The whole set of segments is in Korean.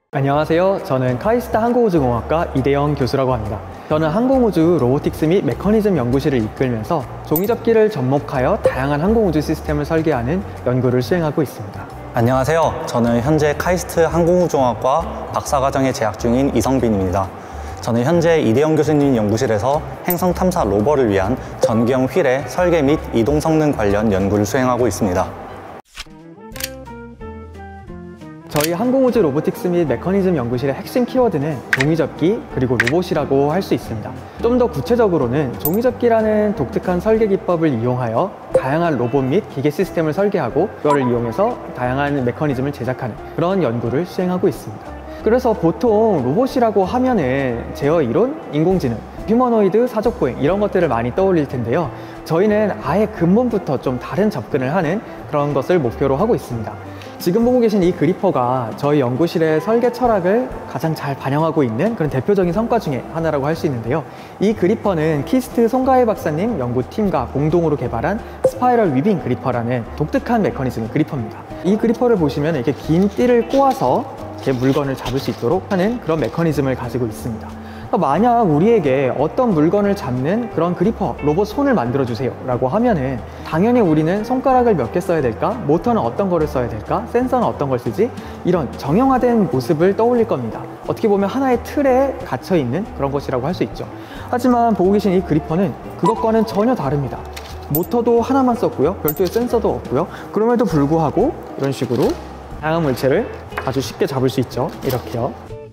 안녕하세요. 저는 카이스트 항공우주공학과 이대영 교수라고 합니다. 저는 항공우주 로보틱스 및 메커니즘 연구실을 이끌면서 종이접기를 접목하여 다양한 항공우주 시스템을 설계하는 연구를 수행하고 있습니다. 안녕하세요. 저는 현재 카이스트 항공우주공학과 박사과정에 재학 중인 이성빈입니다. 저는 현재 이대영 교수님 연구실에서 행성 탐사 로버를 위한 전기형 휠의 설계 및 이동 성능 관련 연구를 수행하고 있습니다. 저희 항공우주 로보틱스 및 메커니즘 연구실의 핵심 키워드는 종이접기 그리고 로봇이라고 할 수 있습니다. 좀 더 구체적으로는 종이접기라는 독특한 설계 기법을 이용하여 다양한 로봇 및 기계 시스템을 설계하고 그거를 이용해서 다양한 메커니즘을 제작하는 그런 연구를 수행하고 있습니다. 그래서 보통 로봇이라고 하면은 제어이론, 인공지능, 휴머노이드, 사족보행 이런 것들을 많이 떠올릴 텐데요. 저희는 아예 근본부터 좀 다른 접근을 하는 그런 것을 목표로 하고 있습니다. 지금 보고 계신 이 그리퍼가 저희 연구실의 설계 철학을 가장 잘 반영하고 있는 그런 대표적인 성과 중에 하나라고 할 수 있는데요. 이 그리퍼는 키스트 송가혜 박사님 연구팀과 공동으로 개발한 스파이럴 위빙 그리퍼라는 독특한 메커니즘의 그리퍼입니다. 이 그리퍼를 보시면 이렇게 긴 띠를 꼬아서 이렇게 물건을 잡을 수 있도록 하는 그런 메커니즘을 가지고 있습니다. 만약 우리에게 어떤 물건을 잡는 그런 그리퍼, 로봇 손을 만들어 주세요 라고 하면은 당연히 우리는 손가락을 몇 개 써야 될까? 모터는 어떤 거를 써야 될까? 센서는 어떤 걸 쓰지? 이런 정형화된 모습을 떠올릴 겁니다. 어떻게 보면 하나의 틀에 갇혀 있는 그런 것이라고 할 수 있죠. 하지만 보고 계신 이 그리퍼는 그것과는 전혀 다릅니다. 모터도 하나만 썼고요. 별도의 센서도 없고요. 그럼에도 불구하고 이런 식으로 다양한 물체를 아주 쉽게 잡을 수 있죠. 이렇게요.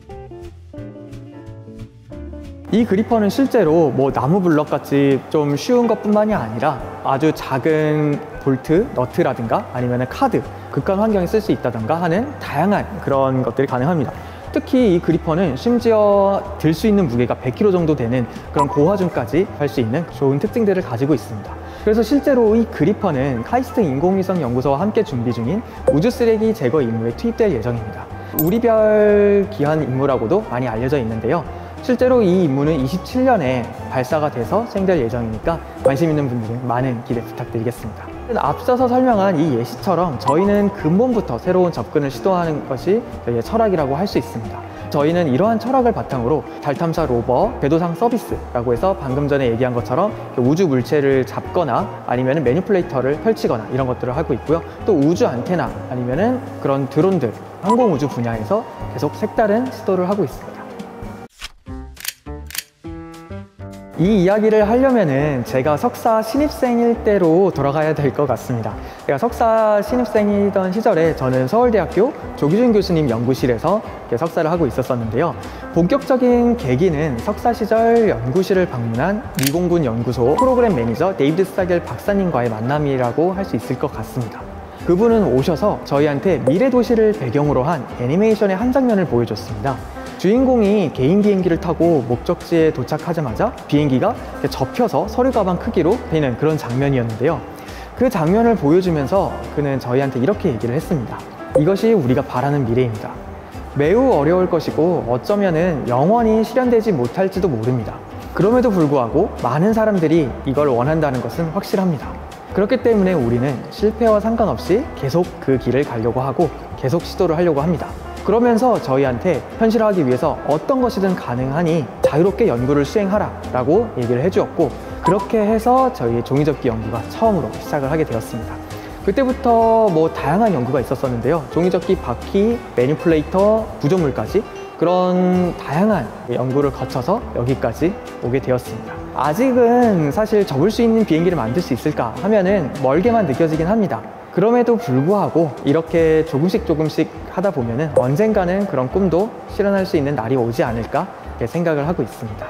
이 그리퍼는 실제로 나무 블럭 같이 좀 쉬운 것뿐만이 아니라 아주 작은 볼트, 너트라든가 아니면 카드, 극한 환경에 쓸 수 있다든가 하는 다양한 그런 것들이 가능합니다. 특히 이 그리퍼는 심지어 들 수 있는 무게가 100kg 정도 되는 그런 고화중까지 할 수 있는 좋은 특징들을 가지고 있습니다. 그래서 실제로 이 그리퍼는 카이스트 인공위성 연구소와 함께 준비 중인 우주 쓰레기 제거 임무에 투입될 예정입니다. 우리별 기한 임무라고도 많이 알려져 있는데요. 실제로 이 임무는 27년에 발사가 돼서 수행될 예정이니까 관심 있는 분들은 많은 기대 부탁드리겠습니다. 앞서서 설명한 이 예시처럼 저희는 근본부터 새로운 접근을 시도하는 것이 저희의 철학이라고 할 수 있습니다. 저희는 이러한 철학을 바탕으로 달 탐사 로버, 궤도상 서비스라고 해서 방금 전에 얘기한 것처럼 우주 물체를 잡거나 아니면 매니플레이터를 펼치거나 이런 것들을 하고 있고요. 또 우주 안테나 아니면 그런 드론들, 항공우주 분야에서 계속 색다른 시도를 하고 있습니다. 이 이야기를 하려면은 제가 석사 신입생일 때로 돌아가야 될 것 같습니다. 제가 석사 신입생이던 시절에 저는 서울대학교 조기준 교수님 연구실에서 석사를 하고 있었는데요. 본격적인 계기는 석사 시절 연구실을 방문한 미공군 연구소 프로그램 매니저 데이비드 스타겔 박사님과의 만남이라고 할 수 있을 것 같습니다. 그분은 오셔서 저희한테 미래 도시를 배경으로 한 애니메이션의 한 장면을 보여줬습니다. 주인공이 개인 비행기를 타고 목적지에 도착하자마자 비행기가 접혀서 서류 가방 크기로 되는 그런 장면이었는데요. 그 장면을 보여주면서 그는 저희한테 이렇게 얘기를 했습니다. 이것이 우리가 바라는 미래입니다. 매우 어려울 것이고 어쩌면은 영원히 실현되지 못할지도 모릅니다. 그럼에도 불구하고 많은 사람들이 이걸 원한다는 것은 확실합니다. 그렇기 때문에 우리는 실패와 상관없이 계속 그 길을 가려고 하고 계속 시도를 하려고 합니다. 그러면서 저희한테 현실화하기 위해서 어떤 것이든 가능하니 자유롭게 연구를 수행하라 라고 얘기를 해주었고 그렇게 해서 저희의 종이접기 연구가 처음으로 시작을 하게 되었습니다. 그때부터 다양한 연구가 있었는데요. 종이접기 바퀴, 매니플레이터, 구조물까지 그런 다양한 연구를 거쳐서 여기까지 오게 되었습니다. 아직은 사실 접을 수 있는 비행기를 만들 수 있을까 하면은 멀게만 느껴지긴 합니다. 그럼에도 불구하고 이렇게 조금씩 하다 보면은 언젠가는 그런 꿈도 실현할 수 있는 날이 오지 않을까 생각을 하고 있습니다.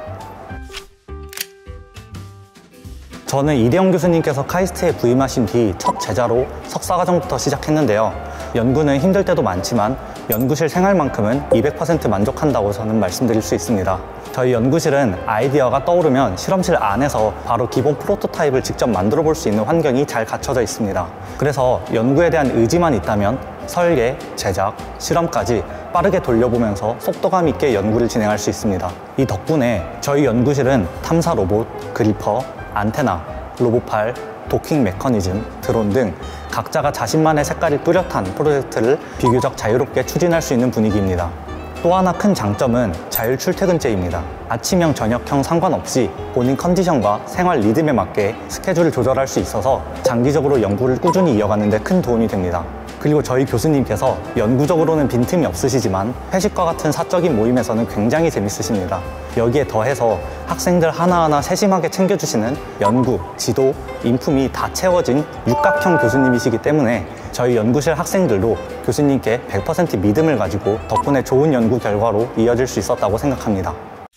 저는 이대영 교수님께서 카이스트에 부임하신 뒤 첫 제자로 석사과정부터 시작했는데요. 연구는 힘들 때도 많지만 연구실 생활만큼은 200% 만족한다고 저는 말씀드릴 수 있습니다. 저희 연구실은 아이디어가 떠오르면 실험실 안에서 바로 기본 프로토타입을 직접 만들어 볼 수 있는 환경이 잘 갖춰져 있습니다. 그래서 연구에 대한 의지만 있다면 설계, 제작, 실험까지 빠르게 돌려보면서 속도감 있게 연구를 진행할 수 있습니다. 이 덕분에 저희 연구실은 탐사 로봇, 그리퍼, 안테나, 로봇팔, 도킹 메커니즘, 드론 등 각자가 자신만의 색깔이 뚜렷한 프로젝트를 비교적 자유롭게 추진할 수 있는 분위기입니다. 또 하나 큰 장점은 자율 출퇴근제입니다. 아침형, 저녁형 상관없이 본인 컨디션과 생활 리듬에 맞게 스케줄을 조절할 수 있어서 장기적으로 연구를 꾸준히 이어가는 데 큰 도움이 됩니다. 그리고 저희 교수님께서 연구적으로는 빈틈이 없으시지만 회식과 같은 사적인 모임에서는 굉장히 재밌으십니다. 여기에 더해서 학생들 하나하나 세심하게 챙겨주시는 연구, 지도, 인품이 다 채워진 육각형 교수님이시기 때문에 저희 연구실 학생들도 교수님께 100% 믿음을 가지고 덕분에 좋은 연구 결과로 이어질 수 있었다고 생각합니다.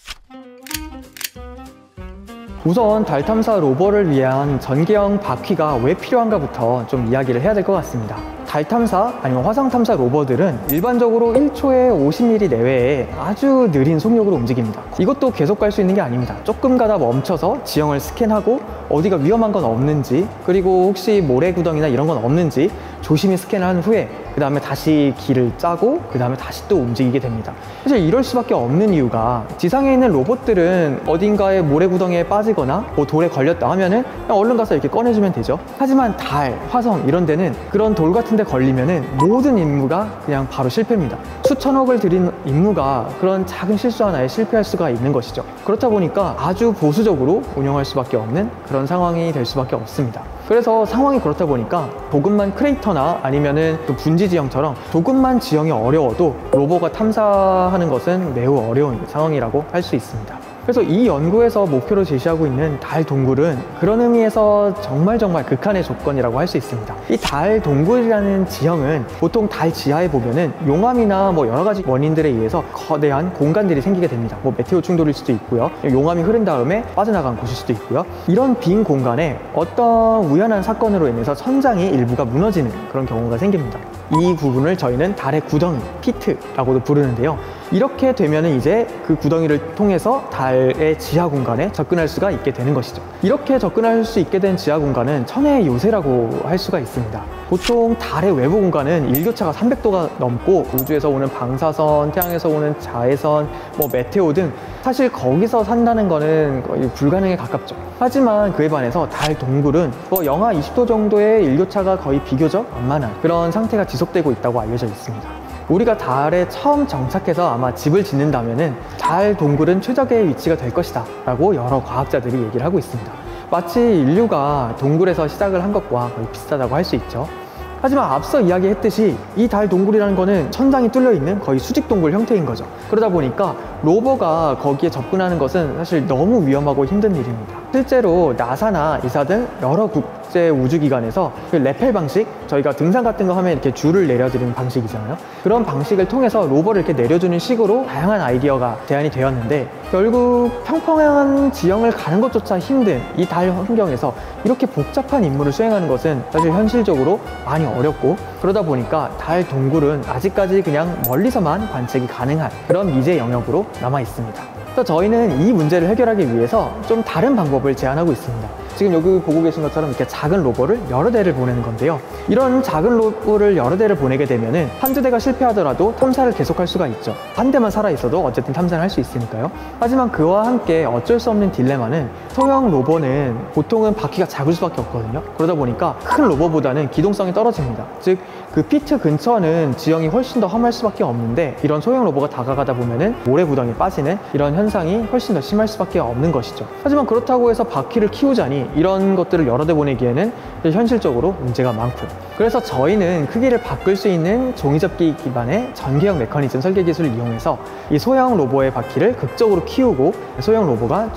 우선 달 탐사 로버를 위한 전개형 바퀴가 왜 필요한가부터 좀 이야기를 해야 될 것 같습니다. 달 탐사 아니면 화성 탐사 로버들은 일반적으로 1초에 50mm 내외에 아주 느린 속력으로 움직입니다. 이것도 계속 갈 수 있는 게 아닙니다. 조금 가다 멈춰서 지형을 스캔하고 어디가 위험한 건 없는지, 그리고 혹시 모래구덩이나 이런 건 없는지 조심히 스캔을 한 후에 그 다음에 다시 길을 짜고 그 다음에 다시 또 움직이게 됩니다. 사실 이럴 수밖에 없는 이유가 지상에 있는 로봇들은 어딘가에 모래구덩이에 빠지거나 뭐 돌에 걸렸다 하면은 그냥 얼른 가서 이렇게 꺼내주면 되죠. 하지만 달, 화성 이런 데는 그런 돌 같은 데 걸리면은 모든 임무가 그냥 바로 실패입니다. 수천억을 들인 임무가 그런 작은 실수 하나에 실패할 수가 있는 것이죠. 그렇다 보니까 아주 보수적으로 운영할 수밖에 없는 그런 상황이 될 수밖에 없습니다. 그래서 상황이 그렇다 보니까 조금만 크레이터나 아니면은 그 분지 지형처럼 조금만 지형이 어려워도 로버가 탐사하는 것은 매우 어려운 상황이라고 할 수 있습니다. 그래서 이 연구에서 목표로 제시하고 있는 달 동굴은 그런 의미에서 정말 극한의 조건이라고 할 수 있습니다. 이 달 동굴이라는 지형은 보통 달 지하에 보면은 용암이나 뭐 여러 가지 원인들에 의해서 거대한 공간들이 생기게 됩니다. 뭐 메테오 충돌일 수도 있고요. 용암이 흐른 다음에 빠져나간 곳일 수도 있고요. 이런 빈 공간에 어떤 우연한 사건으로 인해서 천장이 일부가 무너지는 그런 경우가 생깁니다. 이 부분을 저희는 달의 구덩이, 피트라고도 부르는데요. 이렇게 되면은 이제 그 구덩이를 통해서 달의 지하 공간에 접근할 수가 있게 되는 것이죠. 이렇게 접근할 수 있게 된 지하 공간은 천혜의 요새라고 할 수가 있습니다. 보통 달의 외부 공간은 일교차가 300도가 넘고 우주에서 오는 방사선, 태양에서 오는 자외선, 뭐 메테오 등 사실 거기서 산다는 거는 거의 불가능에 가깝죠. 하지만 그에 반해서 달 동굴은 뭐 영하 20도 정도의 일교차가 거의 비교적 완만한 그런 상태가 지속되고 있다고 알려져 있습니다. 우리가 달에 처음 정착해서 아마 집을 짓는다면은 달 동굴은 최적의 위치가 될 것이다 라고 여러 과학자들이 얘기를 하고 있습니다. 마치 인류가 동굴에서 시작을 한 것과 거의 비슷하다고 할 수 있죠. 하지만 앞서 이야기했듯이 이 달 동굴이라는 거는 천장이 뚫려 있는 거의 수직 동굴 형태인 거죠. 그러다 보니까 로버가 거기에 접근하는 것은 사실 너무 위험하고 힘든 일입니다. 실제로 나사나 이사 등 여러 국제 우주기관에서 그 레펠 방식, 저희가 등산 같은 거 하면 이렇게 줄을 내려드리는 방식이잖아요. 그런 방식을 통해서 로버를 이렇게 내려주는 식으로 다양한 아이디어가 제안이 되었는데 결국 평평한 지형을 가는 것조차 힘든 이 달 환경에서 이렇게 복잡한 임무를 수행하는 것은 사실 현실적으로 많이 어렵고, 그러다 보니까 달 동굴은 아직까지 그냥 멀리서만 관측이 가능한 그런 미지의 영역으로 남아 있습니다. 그래서 저희는 이 문제를 해결하기 위해서 좀 다른 방법을 제안하고 있습니다. 지금 여기 보고 계신 것처럼 이렇게 작은 로버를 여러 대를 보내는 건데요. 이런 작은 로버를 여러 대를 보내게 되면은 한두 대가 실패하더라도 탐사를 계속할 수가 있죠. 한 대만 살아있어도 어쨌든 탐사를 할 수 있으니까요. 하지만 그와 함께 어쩔 수 없는 딜레마는 소형 로버는 보통은 바퀴가 작을 수밖에 없거든요. 그러다 보니까 큰 로버보다는 기동성이 떨어집니다. 즉 그 피트 근처는 지형이 훨씬 더 험할 수밖에 없는데 이런 소형 로버가 다가가다 보면은 모래구덩이에 빠지는 이런 현상이 훨씬 더 심할 수밖에 없는 것이죠. 하지만 그렇다고 해서 바퀴를 키우자니 이런 것들을 여러 대 보내기에는 현실적으로 문제가 많고요. 그래서 저희는 크기를 바꿀 수 있는 종이접기 기반의 전개형 메커니즘 설계 기술을 이용해서 이 소형 로버의 바퀴를 극적으로 키우고 소형 로버가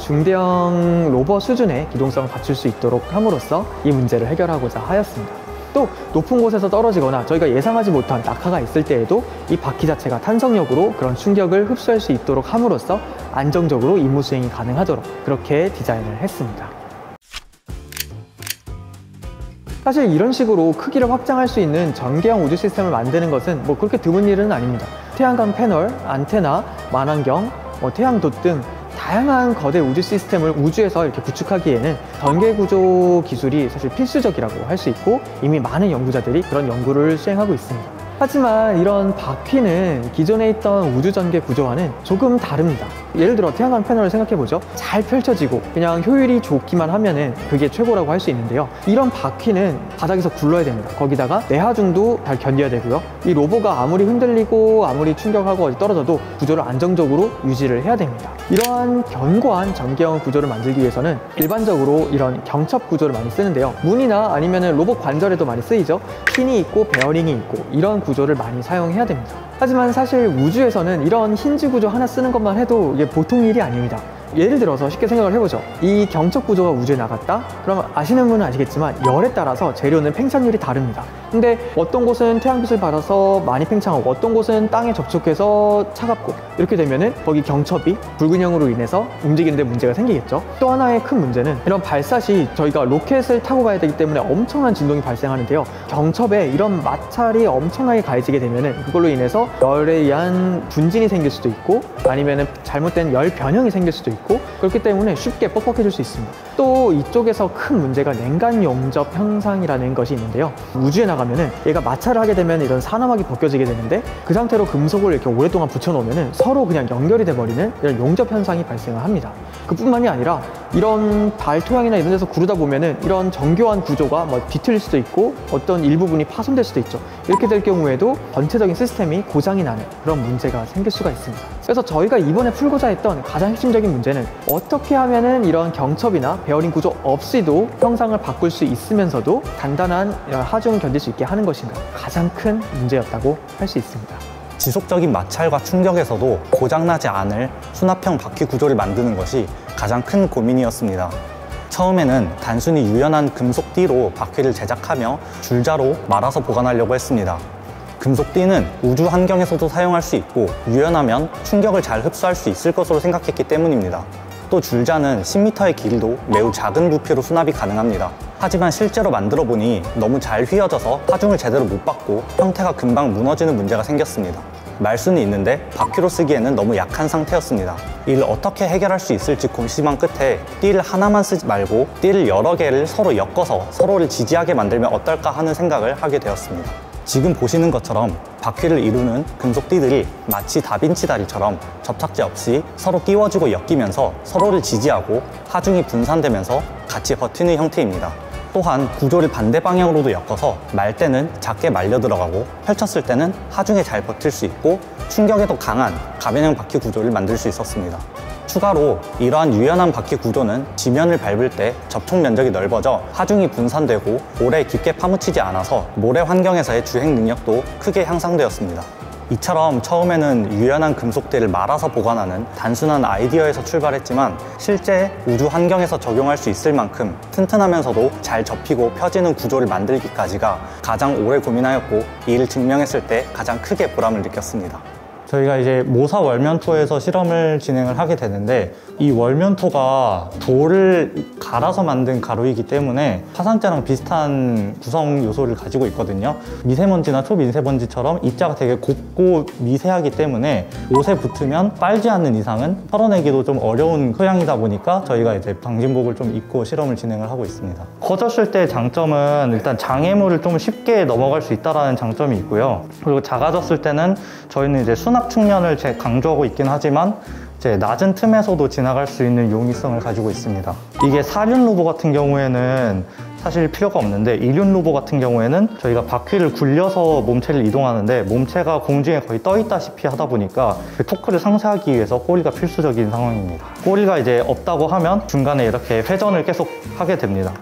중대형 로버 수준의 기동성을 갖출 수 있도록 함으로써 이 문제를 해결하고자 하였습니다. 또 높은 곳에서 떨어지거나 저희가 예상하지 못한 낙하가 있을 때에도 이 바퀴 자체가 탄성력으로 그런 충격을 흡수할 수 있도록 함으로써 안정적으로 임무 수행이 가능하도록 그렇게 디자인을 했습니다. 사실 이런 식으로 크기를 확장할 수 있는 전개형 우주 시스템을 만드는 것은 뭐 그렇게 드문 일은 아닙니다. 태양광 패널, 안테나, 만환경, 태양돛 등 다양한 거대 우주 시스템을 우주에서 이렇게 구축하기에는 전개 구조 기술이 사실 필수적이라고 할 수 있고 이미 많은 연구자들이 그런 연구를 수행하고 있습니다. 하지만 이런 바퀴는 기존에 있던 우주 전개 구조와는 조금 다릅니다. 예를 들어 태양광 패널을 생각해보죠. 잘 펼쳐지고 그냥 효율이 좋기만 하면은 그게 최고라고 할 수 있는데요. 이런 바퀴는 바닥에서 굴러야 됩니다. 거기다가 내하중도 잘 견뎌야 되고요. 이 로버가 아무리 흔들리고 아무리 충격하고 어디 떨어져도 구조를 안정적으로 유지를 해야 됩니다. 이러한 견고한 전개형 구조를 만들기 위해서는 일반적으로 이런 경첩 구조를 많이 쓰는데요. 문이나 아니면 로봇 관절에도 많이 쓰이죠. 핀이 있고 베어링이 있고 이런 구조를 많이 사용해야 됩니다. 하지만 사실 우주에서는 이런 힌지 구조 하나 쓰는 것만 해도 이게 보통 일이 아닙니다. 예를 들어서 쉽게 생각을 해보죠. 이 경첩 구조가 우주에 나갔다? 그러면 아시는 분은 아시겠지만 열에 따라서 재료는 팽창률이 다릅니다. 근데 어떤 곳은 태양빛을 받아서 많이 팽창하고 어떤 곳은 땅에 접촉해서 차갑고 이렇게 되면은 거기 경첩이 불균형으로 인해서 움직이는데 문제가 생기겠죠. 또 하나의 큰 문제는 이런 발사 시 저희가 로켓을 타고 가야 되기 때문에 엄청난 진동이 발생하는데요. 경첩에 이런 마찰이 엄청나게 가해지게 되면은 그걸로 인해서 열에 의한 분진이 생길 수도 있고 아니면은 잘못된 열 변형이 생길 수도 있고 그렇기 때문에 쉽게 뻑뻑해질 수 있습니다. 또 이쪽에서 큰 문제가 냉간 용접 현상이라는 것이 있는데요. 우주에 나가면은 얘가 마찰을 하게 되면 이런 산화막이 벗겨지게 되는데 그 상태로 금속을 이렇게 오랫동안 붙여놓으면은 서로 그냥 연결이 돼버리는 이런 용접 현상이 발생을 합니다. 그뿐만이 아니라 이런 발토양이나 이런 데서 구르다 보면은 이런 정교한 구조가 뭐 뒤틀릴 수도 있고 어떤 일부분이 파손될 수도 있죠. 이렇게 될 경우에도 전체적인 시스템이 고장이 나는 그런 문제가 생길 수가 있습니다. 그래서 저희가 이번에 풀고자 했던 가장 핵심적인 문제는 어떻게 하면은 이런 경첩이나 베어링 구조 없이도 형상을 바꿀 수 있으면서도 단단한 하중을 견딜 수 있게 하는 것인가 가장 큰 문제였다고 할 수 있습니다. 지속적인 마찰과 충격에서도 고장나지 않을 수납형 바퀴 구조를 만드는 것이 가장 큰 고민이었습니다. 처음에는 단순히 유연한 금속 띠로 바퀴를 제작하며 줄자로 말아서 보관하려고 했습니다. 금속 띠는 우주 환경에서도 사용할 수 있고 유연하면 충격을 잘 흡수할 수 있을 것으로 생각했기 때문입니다. 또 줄자는 10m의 길이도 매우 작은 부피로 수납이 가능합니다. 하지만 실제로 만들어 보니 너무 잘 휘어져서 하중을 제대로 못 받고 형태가 금방 무너지는 문제가 생겼습니다. 말수는 있는데 바퀴로 쓰기에는 너무 약한 상태였습니다. 이를 어떻게 해결할 수 있을지 고심한 끝에 띠를 하나만 쓰지 말고 띠를 여러 개를 서로 엮어서 서로를 지지하게 만들면 어떨까 하는 생각을 하게 되었습니다. 지금 보시는 것처럼 바퀴를 이루는 금속 띠들이 마치 다빈치 다리처럼 접착제 없이 서로 끼워지고 엮이면서 서로를 지지하고 하중이 분산되면서 같이 버티는 형태입니다. 또한 구조를 반대 방향으로도 엮어서 말 때는 작게 말려 들어가고 펼쳤을 때는 하중에 잘 버틸 수 있고 충격에도 강한 가변형 바퀴 구조를 만들 수 있었습니다. 추가로 이러한 유연한 바퀴 구조는 지면을 밟을 때 접촉 면적이 넓어져 하중이 분산되고 오래 깊게 파묻히지 않아서 모래 환경에서의 주행 능력도 크게 향상되었습니다. 이처럼 처음에는 유연한 금속들을 말아서 보관하는 단순한 아이디어에서 출발했지만 실제 우주 환경에서 적용할 수 있을 만큼 튼튼하면서도 잘 접히고 펴지는 구조를 만들기까지가 가장 오래 고민하였고 이를 증명했을 때 가장 크게 보람을 느꼈습니다. 저희가 이제 모사 월면토에서 실험을 진행을 하게 되는데 이 월면토가 돌을 갈아서 만든 가루이기 때문에 화산재랑 비슷한 구성 요소를 가지고 있거든요. 미세먼지나 초미세먼지처럼 입자가 되게 곱고 미세하기 때문에 옷에 붙으면 빨지 않는 이상은 털어내기도 좀 어려운 소양이다 보니까 저희가 이제 방진복을 좀 입고 실험을 진행을 하고 있습니다. 커졌을 때 장점은 일단 장애물을 좀 쉽게 넘어갈 수 있다는 장점이 있고요. 그리고 작아졌을 때는 저희는 이제 수납 측면을 강조하고 있긴 하지만 이제 낮은 틈에서도 지나갈 수 있는 용이성을 가지고 있습니다. 이게 사륜 로버 같은 경우에는 사실 필요가 없는데 이륜 로버 같은 경우에는 저희가 바퀴를 굴려서 몸체를 이동하는데 몸체가 공중에 거의 떠 있다시피 하다 보니까 그 토크를 상쇄하기 위해서 꼬리가 필수적인 상황입니다. 꼬리가 이제 없다고 하면 중간에 이렇게 회전을 계속 하게 됩니다.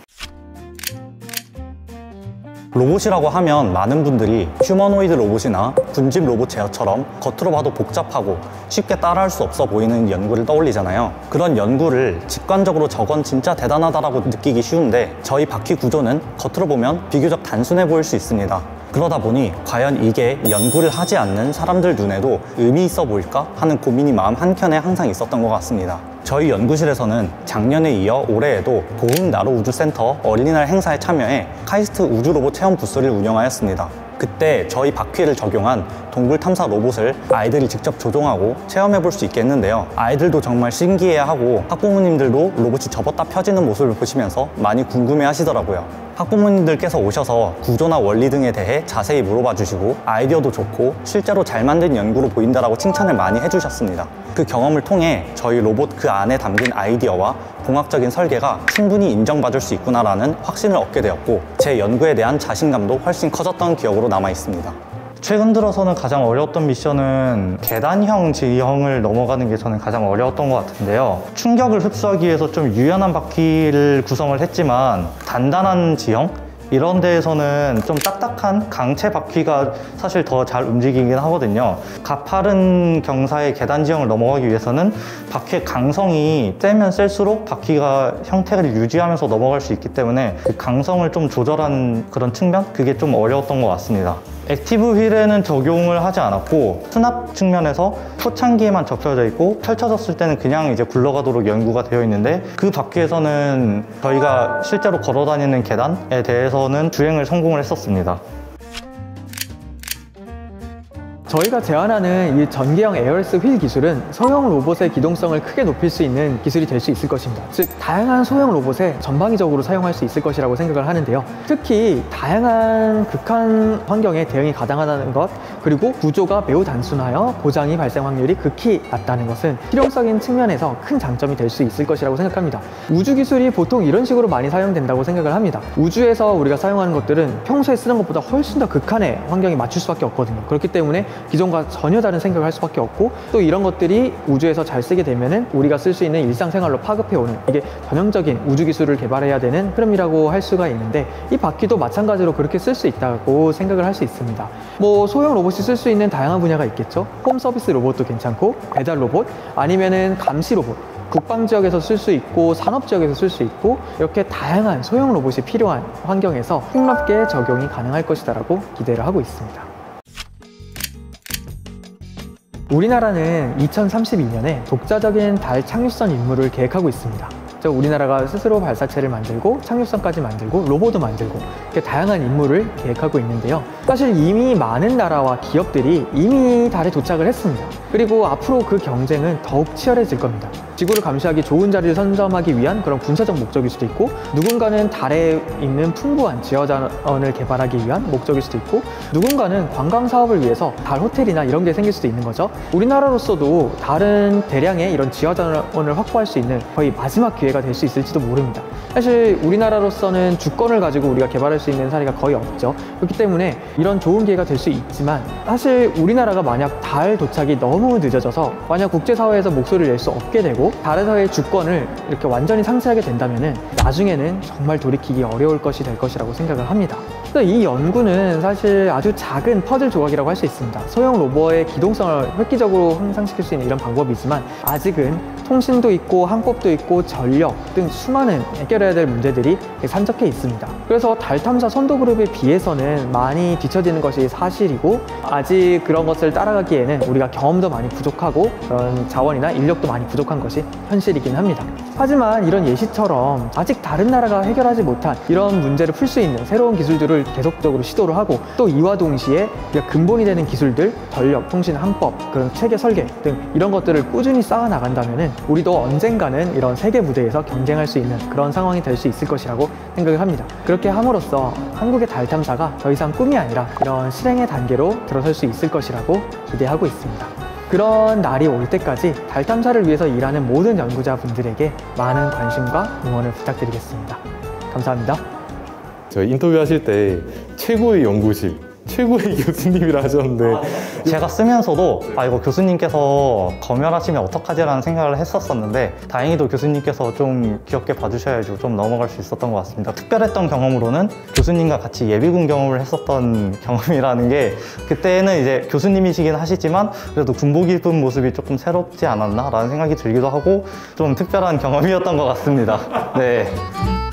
로봇이라고 하면 많은 분들이 휴머노이드 로봇이나 군집 로봇 제어처럼 겉으로 봐도 복잡하고 쉽게 따라할 수 없어 보이는 연구를 떠올리잖아요. 그런 연구를 직관적으로 저건 진짜 대단하다라고 느끼기 쉬운데 저희 바퀴 구조는 겉으로 보면 비교적 단순해 보일 수 있습니다. 그러다 보니 과연 이게 연구를 하지 않는 사람들 눈에도 의미 있어 보일까 하는 고민이 마음 한켠에 항상 있었던 것 같습니다. 저희 연구실에서는 작년에 이어 올해에도 보흥나로우주센터 어린이날 행사에 참여해 카이스트 우주로봇 체험 부스를 운영하였습니다. 그때 저희 바퀴를 적용한 동굴 탐사 로봇을 아이들이 직접 조종하고 체험해 볼 수 있겠는데요. 아이들도 정말 신기해하고 학부모님들도 로봇이 접었다 펴지는 모습을 보시면서 많이 궁금해 하시더라고요. 학부모님들께서 오셔서 구조나 원리 등에 대해 자세히 물어봐 주시고 아이디어도 좋고 실제로 잘 만든 연구로 보인다라고 칭찬을 많이 해주셨습니다. 그 경험을 통해 저희 로봇 그 안에 담긴 아이디어와 공학적인 설계가 충분히 인정받을 수 있구나라는 확신을 얻게 되었고 제 연구에 대한 자신감도 훨씬 커졌던 기억으로 남아 있습니다. 최근 들어서는 가장 어려웠던 미션은 계단형 지형을 넘어가는 게 저는 가장 어려웠던 것 같은데요. 충격을 흡수하기 위해서 좀 유연한 바퀴를 구성을 했지만 단단한 지형? 이런 데에서는 좀 딱딱한 강체 바퀴가 사실 더 잘 움직이긴 하거든요. 가파른 경사의 계단 지형을 넘어가기 위해서는 바퀴의 강성이 세면 셀수록 바퀴가 형태를 유지하면서 넘어갈 수 있기 때문에 그 강성을 좀 조절하는 그런 측면? 그게 좀 어려웠던 것 같습니다. 액티브 휠에는 적용을 하지 않았고 수납 측면에서 표창기에만 접혀져 있고 펼쳐졌을 때는 그냥 이제 굴러가도록 연구가 되어 있는데 그 바퀴에서는 저희가 실제로 걸어 다니는 계단에 대해서는 주행을 성공을 했었습니다. 저희가 제안하는 이 전개형 에어레스 휠 기술은 소형 로봇의 기동성을 크게 높일 수 있는 기술이 될 수 있을 것입니다. 즉, 다양한 소형 로봇에 전방위적으로 사용할 수 있을 것이라고 생각을 하는데요. 특히 다양한 극한 환경에 대응이 가능하다는 것, 그리고 구조가 매우 단순하여 고장이 발생 확률이 극히 낮다는 것은 실용적인 측면에서 큰 장점이 될 수 있을 것이라고 생각합니다. 우주 기술이 보통 이런 식으로 많이 사용된다고 생각을 합니다. 우주에서 우리가 사용하는 것들은 평소에 쓰는 것보다 훨씬 더 극한의 환경에 맞출 수밖에 없거든요. 그렇기 때문에 기존과 전혀 다른 생각을 할 수밖에 없고, 또 이런 것들이 우주에서 잘 쓰게 되면은 우리가 쓸 수 있는 일상생활로 파급해오는, 이게 전형적인 우주 기술을 개발해야 되는 흐름이라고 할 수가 있는데, 이 바퀴도 마찬가지로 그렇게 쓸 수 있다고 생각을 할 수 있습니다. 뭐 소형 로봇이 쓸 수 있는 다양한 분야가 있겠죠. 홈 서비스 로봇도 괜찮고, 배달 로봇, 아니면은 감시 로봇, 국방 지역에서 쓸 수 있고 산업 지역에서 쓸 수 있고, 이렇게 다양한 소형 로봇이 필요한 환경에서 폭넓게 적용이 가능할 것이다라고 기대를 하고 있습니다. 우리나라는 2032년에 독자적인 달 착륙선 임무를 계획하고 있습니다. 우리나라가 스스로 발사체를 만들고 착륙선까지 만들고 로봇도 만들고 이렇게 다양한 임무를 계획하고 있는데요. 사실 이미 많은 나라와 기업들이 이미 달에 도착을 했습니다. 그리고 앞으로 그 경쟁은 더욱 치열해질 겁니다. 지구를 감시하기 좋은 자리를 선점하기 위한 그런 군사적 목적일 수도 있고, 누군가는 달에 있는 풍부한 지하자원을 개발하기 위한 목적일 수도 있고, 누군가는 관광 사업을 위해서 달 호텔이나 이런 게 생길 수도 있는 거죠. 우리나라로서도 다른 대량의 이런 지하자원을 확보할 수 있는 거의 마지막 기회가 될 수 있을지도 모릅니다. 사실 우리나라로서는 주권을 가지고 우리가 개발할 수 있는 사례가 거의 없죠. 그렇기 때문에 이런 좋은 기회가 될 수 있지만, 사실 우리나라가 만약 달 도착이 너무 늦어져서 만약 국제사회에서 목소리를 낼 수 없게 되고 달에서의 주권을 이렇게 완전히 상실하게 된다면은 나중에는 정말 돌이키기 어려울 것이 될 것이라고 생각을 합니다. 이 연구는 사실 아주 작은 퍼즐 조각이라고 할 수 있습니다. 소형 로봇의 기동성을 획기적으로 향상시킬 수 있는 이런 방법이지만, 아직은 통신도 있고 항법도 있고 전력 등 수많은 해결해야 될 문제들이 산적해 있습니다. 그래서 달 탐사 선도 그룹에 비해서는 많이 뒤처지는 것이 사실이고, 아직 그런 것을 따라가기에는 우리가 경험도 많이 부족하고 그런 자원이나 인력도 많이 부족한 것이 현실이긴 합니다. 하지만 이런 예시처럼 아직 다른 나라가 해결하지 못한 이런 문제를 풀 수 있는 새로운 기술들을 계속적으로 시도를 하고, 또 이와 동시에 근본이 되는 기술들, 전력, 통신, 항법, 그런 체계 설계 등 이런 것들을 꾸준히 쌓아 나간다면은 우리도 언젠가는 이런 세계 무대에서 경쟁할 수 있는 그런 상황이 될 수 있을 것이라고 생각을 합니다. 그렇게 함으로써 한국의 달 탐사가 더 이상 꿈이 아니라 이런 실행의 단계로 들어설 수 있을 것이라고 기대하고 있습니다. 그런 날이 올 때까지 달 탐사를 위해서 일하는 모든 연구자분들에게 많은 관심과 응원을 부탁드리겠습니다. 감사합니다. 저희 인터뷰하실 때 최고의 연구실, 최고의 교수님이라 하셨는데, 제가 쓰면서도 이거 교수님께서 검열하시면 어떡하지라는 생각을 했었었는데, 다행히도 교수님께서 좀 귀엽게 봐주셔야지 좀 넘어갈 수 있었던 것 같습니다. 특별했던 경험으로는 교수님과 같이 예비군 경험을 했었던 경험이라는 게, 그때는 이제 교수님이시긴 하시지만 그래도 군복 입은 모습이 조금 새롭지 않았나 라는 생각이 들기도 하고 좀 특별한 경험이었던 것 같습니다. 네.